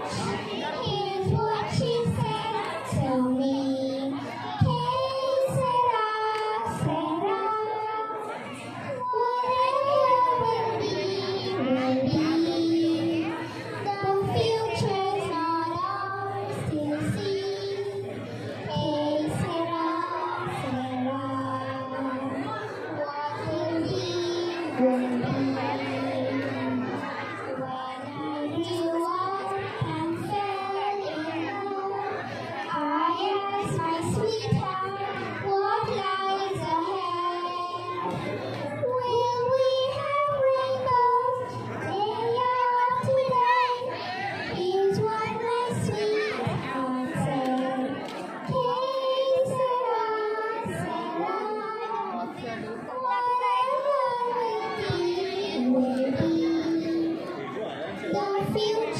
Here's what she said to me. Que sera, sera. Whatever will be. The future's not ours to see. Que sera, sera. What will be, will be. When I grew up and fell in love, I asked my sweetheart what lies ahead. Will we have rainbows day after day? Is what my sweetheart said. Que sera, sera. Whatever will be, will be. The future